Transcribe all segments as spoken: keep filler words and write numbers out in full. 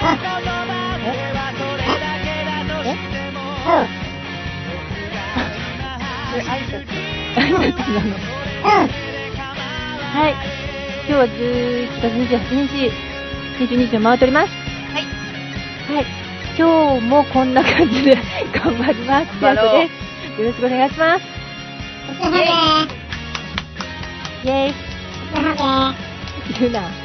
それ挨拶。挨拶なの。はい。今日はじゅういちがつにじゅうはちにち、にじゅうにちを回っております。はい。はい。今日もこんな感じで頑張ります。頑張ろう。です。よろしくお願いします。 お疲れ様です。 イェーイ。 お疲れ様です。 言うな。 はい、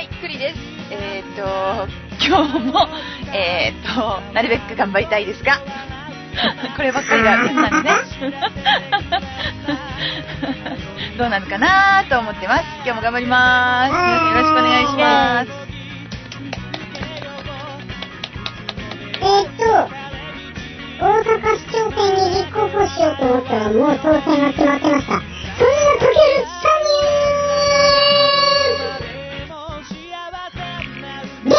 クリです。えーっと、今日も、えーっと、なるべく頑張りたいですが、こればっかりがなので、どうなるかなと思ってます。今日も頑張ります。よろしくお願いします。 えーっと、大阪市長選に立候補しようと思ったらもう当選が決まってました。そんなかけるさにゅーで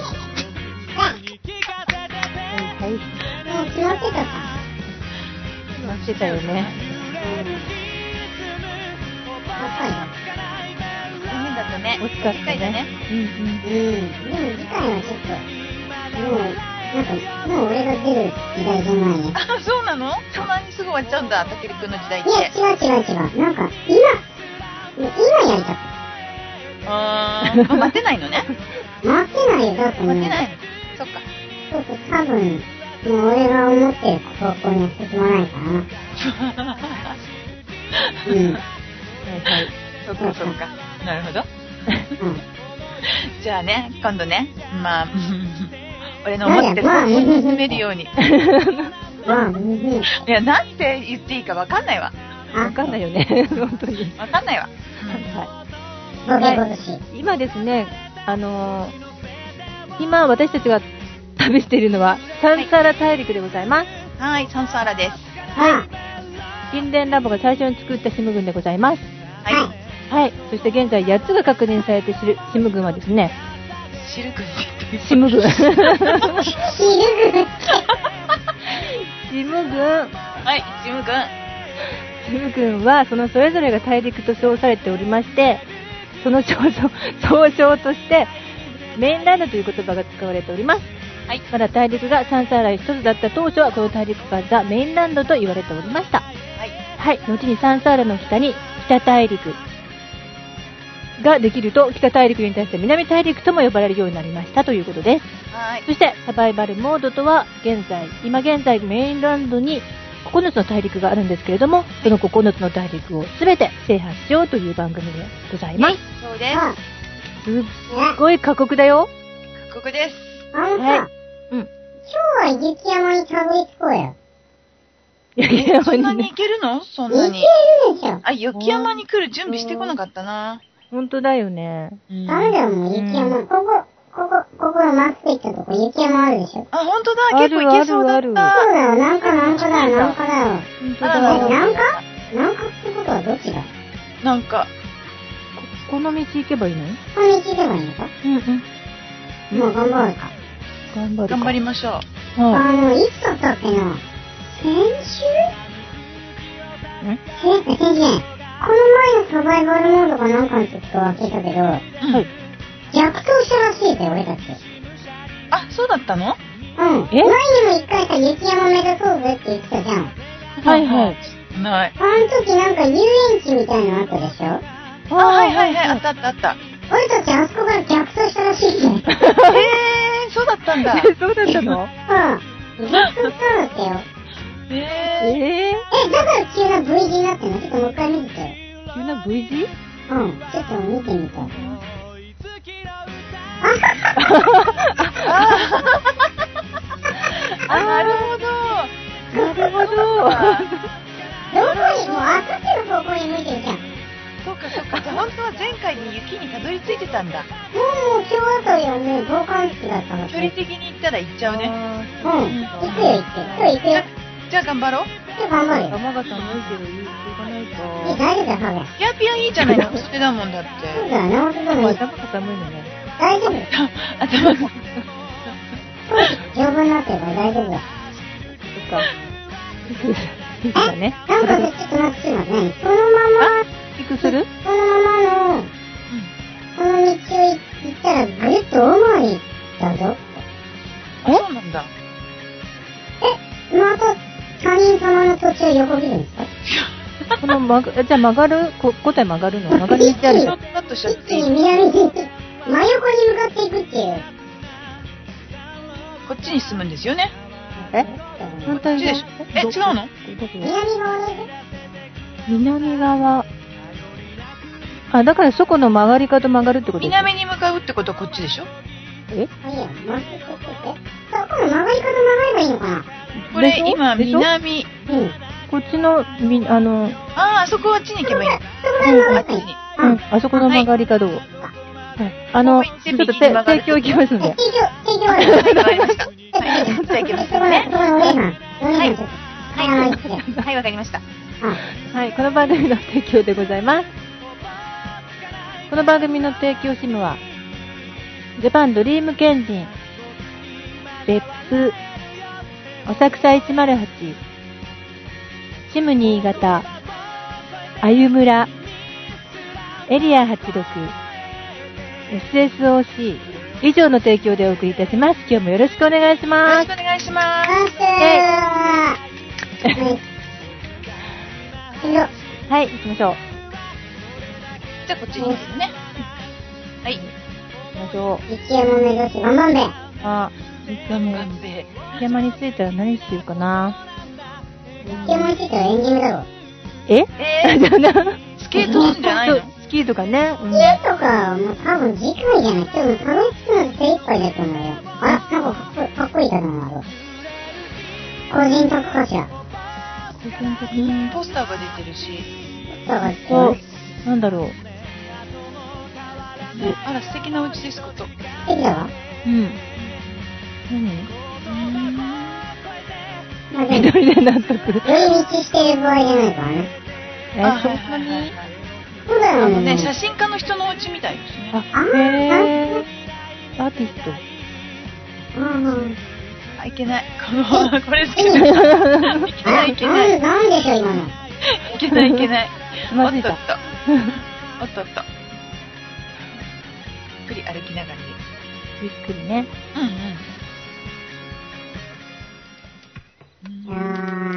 はい。 もう決まってたか。 決まってたよね。 高いな。 残念だったね。 惜しかったね。うんうん。 うん。でも次回はちょっと、もう、なんか、もう俺が出る時代じゃないね。 あ、そうなの？そんなにすぐ終わっちゃうんだ、たけるくんの時代って。 いや、違う違う違う。なんか、今、今やりたくて。 あー、まあ、待てないのね。 待てないよ、だってね。 待てないの。そっか。 そうそう、多分、もう俺が思ってる方向には進まないからな。うん。 はいはい。 そっかそっか。なるほど。 うん。 じゃあね、今度ね、まあ、俺の思ってる方向に進めるように。 まあ、うん。 いや、なんて言っていいかわかんないわ。 わかんないよね。本当に。 わかんないわ。 ボケボケし。 今ですね、あのー、今私たちが旅しているのはサンサラ大陸でございます。 はい、サンサーラです。 はい。神殿ラボが最初に作ったシム群でございます。 はい。 はい。そして現在やっつが確認されているシム群はですね、 シルクって言ってシム群。 シルグシム群。 はい、シム君。 シム群はそのそれぞれが大陸と称されておりまして、その総称、総称としてメインランドという言葉が使われております。はい。まだ大陸がサンサーラ一つだった当初はこの大陸がザ・メインランドと言われておりました。はい。はい。後にサンサーラの北に北大陸ができると、北大陸に対して南大陸とも呼ばれるようになりましたということです。はい。そしてサバイバルモードとは現在、今現在メインランドにここのつの大陸があるんですけれども、そのここのつの大陸をすべて制覇しようという番組でございます。 そうです。 すっごい過酷だよ。 過酷です。 あのさ、 はい。うん。 今日は雪山にたどり着こうよ。 雪山そんなにね。 に行けるの？そんなに。 行けるでしょ。 あ、雪山に来る準備してこなかったな。 ほんとだよね。 ダメだよ、もう雪山。ここ、ここ、ここのまっすぐ行ったとこ雪山あるでしょ。 あ、ほんとだ、結構行けそうだった。 あるあるあるそうだよ、なんかなんかだよ、なんかだよ。 ほんとあらだよ。 なんかなんかってことはどっちだ？ なんか、 この道行けばいいの？ この道行けばいいのか？ うんうん。 もう頑張るか。 頑張るか。 頑張りましょう。 はあの、いつだったっけな？先週？ ん？ 先先週ね。この前のサバイバルモードかなんかの時とは聞いたけど、 はい。 逆走したらしいぜ、俺たち。 あ、そうだったの？ うん。 え？ 前にも一回さ、雪山目指そうぜって言ってたじゃん。 はいはい。 ない。 あの時なんか遊園地みたいなのあったでしょ？ あ、はいはいはい、あったあったあった。 俺たちあそこから逆走したらしいぜ。 えー、そうだったんだ。 そうだったの？ うん。逆走したんだってよ。 えええ、だから急な V 字になってんの？ちょっともう一回見ててよ。 ー、急な V 字？ うん。ちょっと見てみて。 ー、あ、なるほど。 なるほど。 どこに、もうあさっての方向に向いてるじゃん。 そうかそうか。じゃあ本当は前回に雪にたどり着いてたんだ。 もう今日あたりはね、防寒着だったの。 距離的に行ったら行っちゃうね。 うん。行くよ行くよ。今日行くよ。 じゃあ頑張ろう。 今日頑張るよ。 山が寒いけど、行かないと。 え、大丈夫だよ、ハゲ。 ピアピアいいじゃないの。それだもんだって。 そうだよ、直人でもいい。 頭が寒いのね。 大丈夫。 頭が。 丈夫になってるから大丈夫だよ。 そっか。いいだね。 なんかちょっと待って、ちょっと待って。そのまま、 ピクする？ そのままの、 道を行ったらぐるっと大回りだぞ。 あ、そうなんだ。 え、また他人様の土地を横切るんですか？ この曲が、じゃあ曲がる、こ、答え曲がるの曲がり道あるのショートカットしちゃっ一気ていい？ に南に行って、真横に向かっていくっていう。 こっちに進むんですよね。 え反対側こっちでしょ？え、違うの？ どこ南側で南側。あ、だからそこの曲がり角曲がるってことですか？ 南に向かうってことはこっちでしょ？ えあ、いいや、まっすぐ行ってて。そこの曲がり角曲がればいいのかな？ これでしょ今、 でしょ南。 うん。 こっちの、み、あの、 ああ、そこはあっちに行けばいい。 そこから曲がったらいい。 うん、あそこの曲がり角を。はい。あの、ちょっとて提供いきますんで。 提供、提供ある。 はい、わかりました。はい、じゃあ行きますそこの、 ね。 そこのお姉さん。お姉さんちょっと。 はい、 はい、 はい、 はい。 はい、わかりました。 あ、 はい、この番組の提供でございます。この番組の提供シムは、ジャパンドリームケンジン、別府、浅草いちまるはち、シム新潟、あゆむら、エリアはちじゅうろく、エスエスオーシー、以上の提供でお送りいたします。今日もよろしくお願いしよろます。 しくお願いしまあーすー。はい。行くぞ。 はい、行きましょう。 す。じゃあこっちにですね。はい。 行きましょう。 一山目指し、バンバンベ。 あ、一山頑張れ。 山に着いたら何しようかな。 一山に着いたらエンディングだろ。 ええじゃあなー、スケートするんじゃないの？ スキーとかね。うん家とか、もう多分次回じゃない。今日もたどり着くので精一杯だと思うよ。あら、なんかかっこいい、かっこいいだな、あれ。個人宅かしら。 個人的に。 ポスターが出てるし。 だから、 そう。なんだろう。 あら、素敵なお家ですこと。 素敵だわ。 うん。何まあでも、 一人で納得。 寄り道してる場合じゃないからね。 え、 あ、 そんはいはないにはい。 そうだよあのね、 ね。 写真家の人のお家みたいですね。 あ、へー。アーティスト。 うん。 あ、いけない。この、これ好きだ。いけないいけない。 なんでしょう、今の。 いけないいけない。 つまずいたおっとっと。おっとっと。ゆっくり歩きながらで。 ゆっくりね。 うんうん。 いや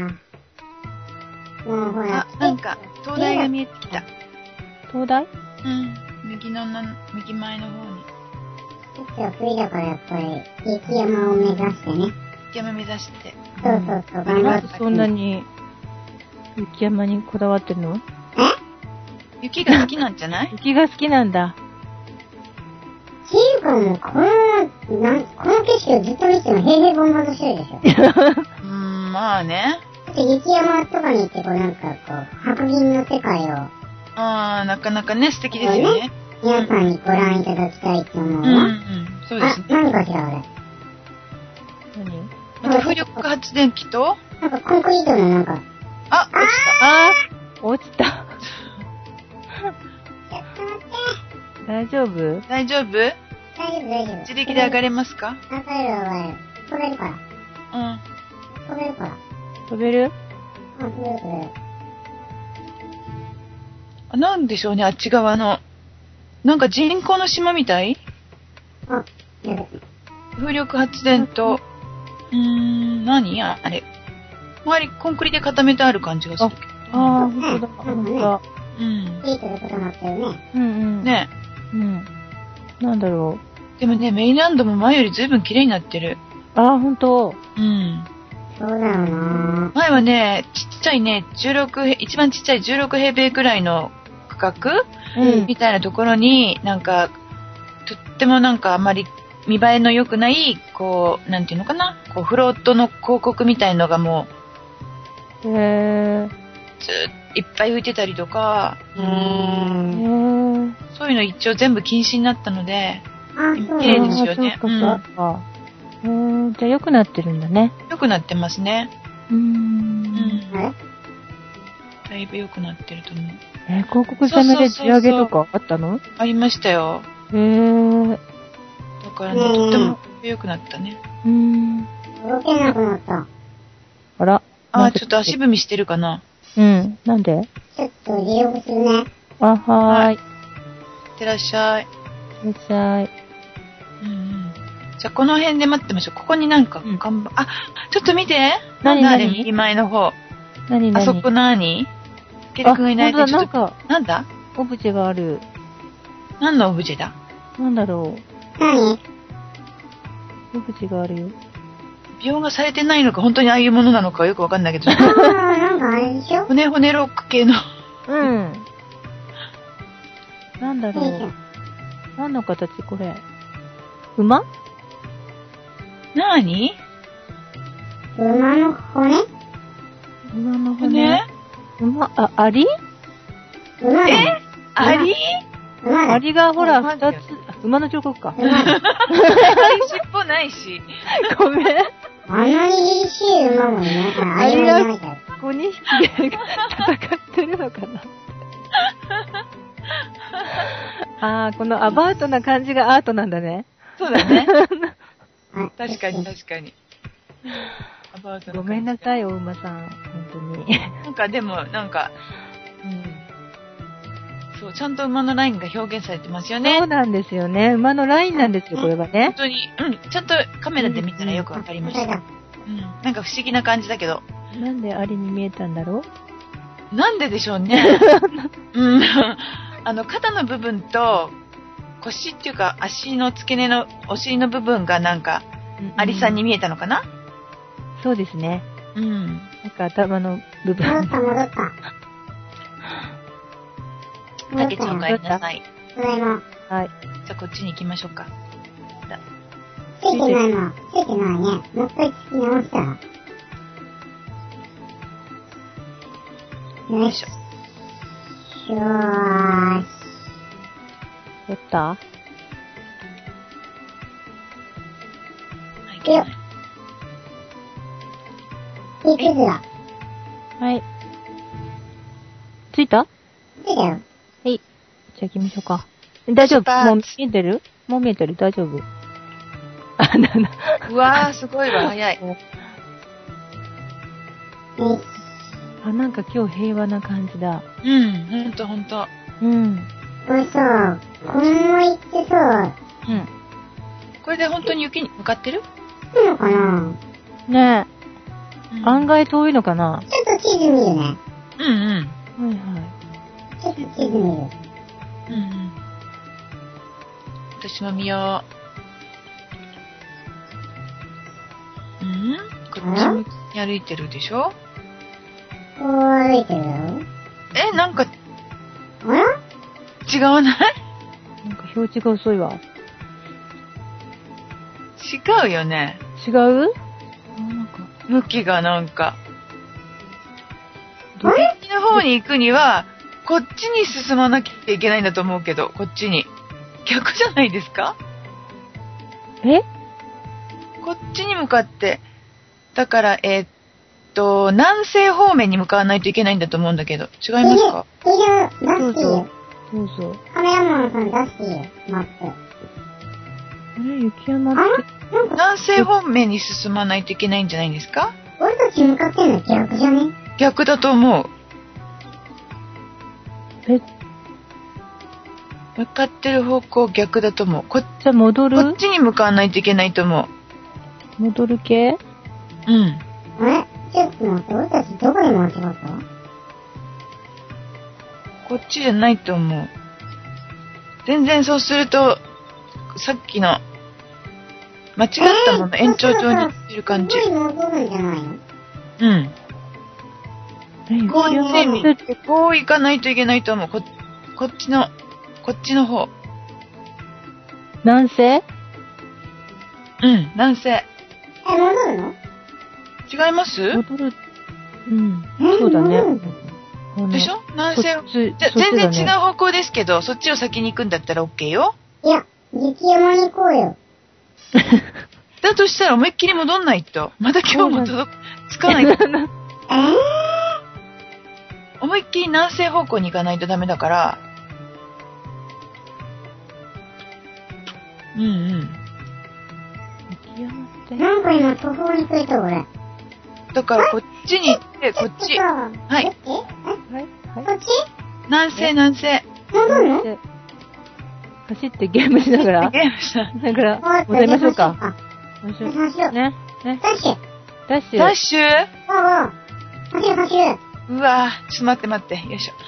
ー。もうほらあ、、なんか、灯台が見えてきた。 東大うん。右のな、右前の方に。 季節は冬だからやっぱり、雪山を目指してね。 山目指して。 そうそうそう、頑張って。 なんでそんなに雪山にこだわってるの？ 雪が好きなんじゃない？ 雪が好きなんだ。 っていうかもう、この、なんこの景色をずっと見ても平々凡々としてるでしょ。 うーん、まあね。 だって雪山とかに行って、こうなんかこう、白銀の世界を、 ああ、なかなかね、素敵ですよね。 皆さんにご覧いただきたいと思ううんうんうわ。 ん。そうですね。 あ、何かしらあれ。 何？ また風力発電機と、 なんかコンクリートのなんか、 あ、落ちあー、落ちた。 ちょっと待って。 大丈夫？ た。大丈夫？ 大丈夫、大丈夫。 自力で上がれますか？ 上がれる上がれる。飛べるから。 うん。 飛べるから。 飛べる？ あ、飛べる飛べる。 あ、なんでしょうね、あっち側の。なんか人工の島みたい？ あ、やる。 風力発電と、うーん、何ああれ。周りコンクリで固めてある感じがするけど。 あー、ほんとだ、ほんとだ。 うん。 シートで固まってるね。 うんうん。。 ねうん。なんだろでもね、メインランドも前よりずいぶん綺麗になってる。 う。あー、ほんと。 うん。 そうだよな前はね、ちっちゃいね、じゅうろく、一番ちっちゃいじゅうろく平米くらいの区画うん。 みたいなところに、なんか、とってもなんかあまり見栄えの良くない、こう、なんていうのかな、こう、フロートの広告みたいのがもへー。 う、ずーっといっぱい浮いてたりとか、 へへー。 ー。 そういうの一応全部禁止になったので、 あ、そう綺麗なのですよねあーそうか、そうか。へー。じゃあ良くなってるんだね。 良くなってますね。 うー。 うんん。 あれだいぶ良くなってると思う。 えー、広告サメで地上げとかあったの？ ありましたよ。 へー。 だからね、 うんとっても良くなったね。 うーん。 動けなくなった。 あら。 あー、ちょっと足踏みしてるかな。 うん。なんで？ ちょっと自力するね。 あ、はーい。 いってらっしゃい。 いいらっしゃい。 うんうん。じゃあこの辺で待ってましょう。ここになんか看板、うん、あ、ちょっと見て。 何なんだあれ、右前の方。 何何あそこ何スケル君がいないとちょっと。 なんか、 なんだオブジェがある。 何のオブジェだ？ なんだろう。何？ オブジェがあるよ。 描画されてないのか、本当にああいうものなのかよくわかんないけど。 ああ、なんかあれでしょ？ 骨骨ロック系の。 うん。なんだろう。何の形これ？馬？ なーに？ 馬の骨？ 馬の骨？馬、あ、アリ？ 馬え？アリ？ アリがほら、二つ、馬の彫刻か。 アリ尻尾ないし。 ごめん。 あんなに凛々しい馬もね、 アリがごにひきで戦ってるのかな。あー、このアバウトな感じがアートなんだね。 そうだね。確かに確かに。アバウトなごめんなさい、お馬さん。本当に。 なんかでも、なんか、うん。そう、ちゃんと馬のラインが表現されてますよね。 そうなんですよね。馬のラインなんですよ、これはね。 本当に、うん、ちゃんとカメラで見たらよくわかりました。うん、なんか不思議な感じだけど。 なんでアリに見えたんだろう？なんででしょうね。うん。あの、肩の部分と、腰っていうか足の付け根のお尻の部分がなんか、アリさんに見えたのかな？ そうですね。 うん。 なんか頭の部分。 戻った戻った。 たけちゃんお帰りなさい。 ただいま。 はい。 じゃあこっちに行きましょうか。 ついてないな。ついてないね。もう一回つき直したら。 よいしょ。 よーし。 やった？はいくよ。いくずら。 はい。ついた？ ついたよ。 はい。じゃあ行きましょうか。大丈夫？もう見えてる？もう見えてる？大丈夫？あ、な、な。 うわー、すごいわ、早い。 あ、なんか今日平和な感じだ。 うん、ほんとほんと。 うん。 これさ、このまま行ってさ、 うん。これで本当に雪に向かってる？ 来るのかな？ ねえ、 うん、 案外遠いのかな？ ちょっと地図見るね。 うんうん。 はいはい。 ちょっと地図見る。うんうん。 私も見よう。うん？こっち向きに歩いてるでしょ？ こう歩いてるだろ？ え、なんか、 あら？ 違わない？ なんか表示が遅いわ。 違うよね。 違う？あ、なんか向きがなんか。右の方に行くには、こっちに進まなきゃいけないんだと思うけど、こっちに。逆じゃないですか？ え？ こっちに向かって、だから、えー、っと、南西方面に向かわないといけないんだと思うんだけど、違いますか？ いる、いる、出していいよ。 そうそう。 カメラマンさん出していいよ、マップ。 あれ、雪山って。 南西方面に進まないといけないんじゃないんですか？ 俺たち向かってんの逆じゃね？ 逆だと思う。 え？ 向かってる方向逆だと思う。こじゃあ戻る？ こっちに向かわないといけないと思う。戻る系？ うん。 あれ？ちょっと待って、俺たちどこで間違った？ こっちじゃないと思う。全然そうすると、さっきの、間違ったもの延長上に行ってる感じ。 すごい戻るんじゃないの？ うん。 え、 こう行って、こう行かないといけないと思う。こ、こっちの、こっちの方。 南西？ うん、南西。 え、戻るの？ 違います？ 戻る。うん。そうだね。 でしょ？南西。じゃ、全然違う方向ですけど、そっちを先に行くんだったら OK よ。 いや、雪山に行こうよ。 だとしたら思いっきり戻んないと。また今日も届く、つかないと。 えぇ、 思いっきり南西方向に行かないとダメだから。うんうん。 雪山って。 なんか今途方に暮れた俺。 だからこっちに行って、こっち。はい。 ええはいはい。 こっち？ 南西南西。 戻るの？ 走ってゲームしながら。 ゲームした。 だから、戻りましょうか。戻りましょう。ね。ね。 ダッシュ。 ダッシュ。 ダッシュおうおう。走る走る。 うわぁ、ちょっと待って待って。よいしょ。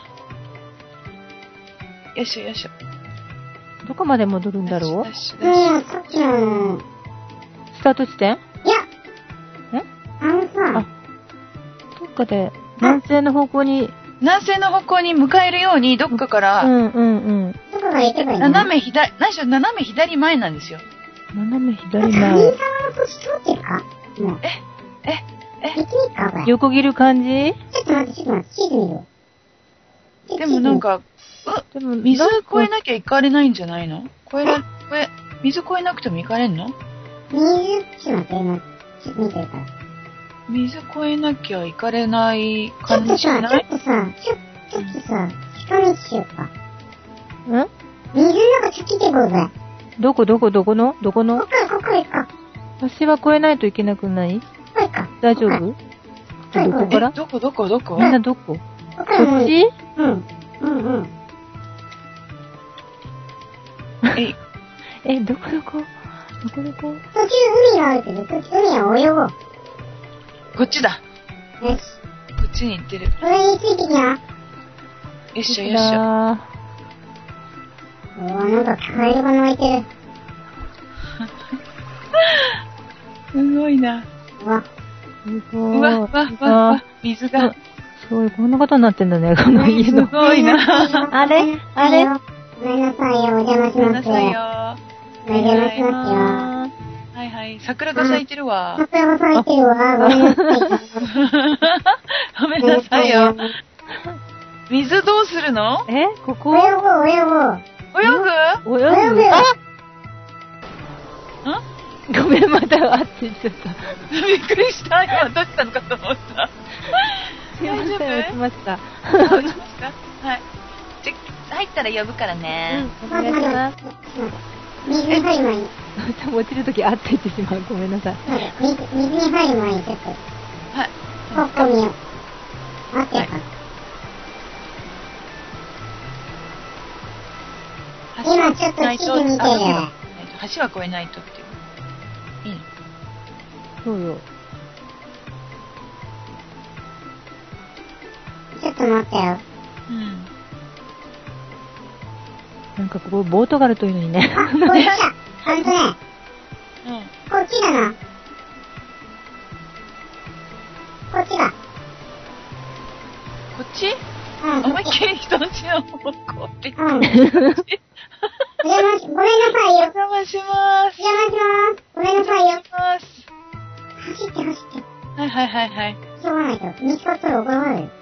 よいしょよいしょ。 どこまで戻るんだろうダッシュダッシュ。 うん、さっきの、 スタート地点いや、 えあのさ、 どっかで、南西の方向に、 南西の方向に向かえるように、どっかかうら、 んうんうん。 どこから行けばいいの斜め左、何しろ斜め左前なんですよ。 斜め左上沢の前。 土地通ってるかもう。 え、え、え、 行ってみっか、これ。 横切る感じちょっと待って、ちょっと待って、地図見る。 でもなんか、 でも、 水なんか越えなきゃ行かれないんじゃないの越えら、越え、水越えなくても行かれんの水、ちょっと待って、今、ちょっと見てるから。 水越えなきゃ行かれないちょっ感とさ、 じしないちょっとさ、ちょ、ちょっとさ、近道しようか。 ん水の中ちょっと来てこうぜ。 どこどこどこのどこのこっから、こっから行こう。 橋は越えないといけなくないここ行こう。 大丈夫はいどこからどこどこどこみんなどここっからもうこっちうん。うんうん。 え、 え、どこどこどこどこ途中海があるけど、途中海は泳ごう。 こっちだ。 よし。 こっちに行ってる。 これについてきな。 よっしょよっしょ。 だうわ、なんかカエルが鳴いてる。 すごいな。 うわ。 すごい。 うわ、わ、わ、わ、水が。 すごい、こんなことになってんだね、この家の。 すごいな。 あれあれごめんなさいよ、お邪魔します。 ごめんなさいよ。 お邪魔しますよ。 あはいはい。桜が咲いてるわ。 桜が咲いてるわ。ごめんなさいよ。 ごめんなさいよ。水どうするのーえここ泳ごう、泳ごう。 泳ぐ泳ぐ泳ぐよ。 んごめん、また、あっち行っちゃった。 びっくりした。今どうしたのかと思った。 すいません、落ちました。 あ落ちましたはい。じゃ、入ったら呼ぶからうね。 ん、お願いします。 水に入る前に。 落ちるとき、あって言ってしまう。ごめんなさい。 そうだ水、水に入る前にちょっと、 はい。 ここ見よう。待ってるか。今ちょっと地図見てる。 橋は越えないとっていう。いいのそうよ。 ちょっと待ってよ。 うん。 なんかここ、ボートがあるといいのにね。 あ、こっちだ。ほんとね、 うん。 こっちだな。こっちだ。 こっちうん、こ思いっっち。 きり人んちの方向って。 うん。お邪魔し、ごめんなさいよ。 お邪魔します。 お邪魔します。ごめんなさいよ。 ます。 走って走って。 はいはいはいはい。 しょうがないと。見つかったら怒られる。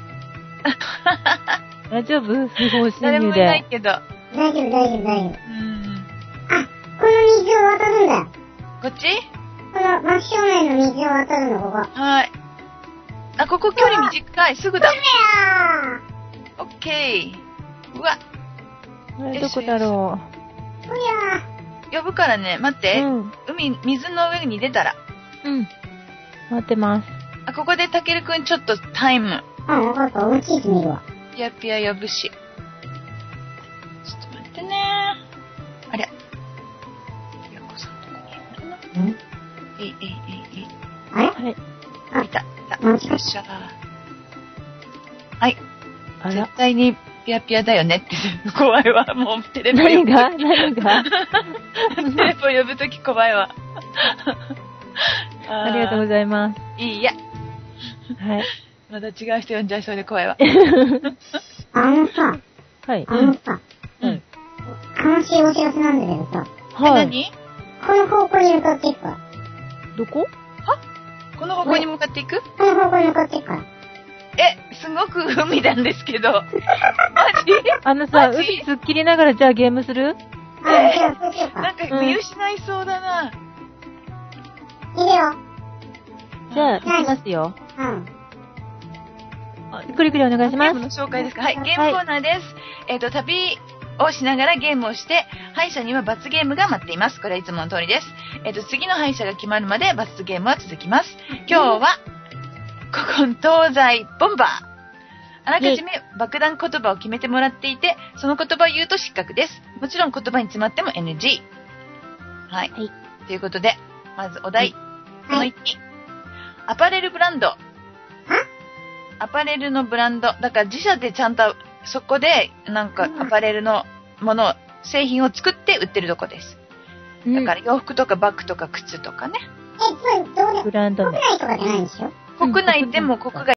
大丈夫不法侵誰も入で。 いないけど。 大丈夫、大丈夫、大丈夫。 うん。 あ、この水を渡るんだよ。 こっちこの真正面の水を渡るの、ここ。 はい。あ、ここ距離短い。すぐだ。 やオッケー。うわ、 あれ、どこだろーほや呼ぶからね。待っう。 て。 うん。 海、水の上に出たら。 うん。待ってます。 あ、ここでたけるくんちょっとタイム。 ー。あ、わかった。俺地図見るわ。 ピヤピヤ呼ぶし。ちょっと待ってね。あれ。ひよこさんとこにいるかな。 んえいえいえいえい。 あれはい。 あいた、いた。 間違えたよっしゃ。はい。 あら絶。対にピヤピヤだよねって。怖いわ。もうテレポ呼ぶ。 何が何がテレポ呼ぶとき怖いわ。 ありがとうごいざいます。 ます。いいや。 はい。 また違う人呼んじゃいそうで怖いわ。 あのさ、 はい。 あのさ、 うん。 悲しいお知らせなんだけどさ、 え、 はい。 何この方向に向かっていくから。 どここの方向に向かっていくこの方向に向かっていくから。 え、すごく海なんですけど。マジあのさ、 マジ海突っ切りながらじゃあゲームするあ、じゃあそうしようか。 なんか見失いそうだな。 いるよ。 じゃあ、行きますよ。 うん。 くりくりお願いしますゲーム。の紹介ですか。はい、ゲームコーナーです。えっ、と、旅をしながらゲームをして、敗者には罰ゲームが待っています。これはいつもの通りです。えっ、と、次の敗者が決まるまで罰ゲームは続きます。今日は、古今東西ボンバー。 あらかじめ爆弾言葉を決めてもらっていて、その言葉を言うと失格です。もちろん言葉に詰まっても エヌジー。はい。はい、ということで、まずお題。そのいち。アパレルブランド。アパレルのブランド。だから自社でちゃんとそこでなんかアパレルのもの、製品を作って売ってるとこです。だから洋服とかバッグとか靴とかね。 え、それどうでブランド名。 国内とかじゃないんでしょ？ 国内でも国外